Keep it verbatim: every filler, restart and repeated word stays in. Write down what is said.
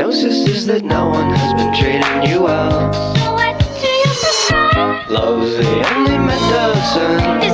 diagnosis is that no one has been treating you well. So what do you prescribe? Love's the only medicine.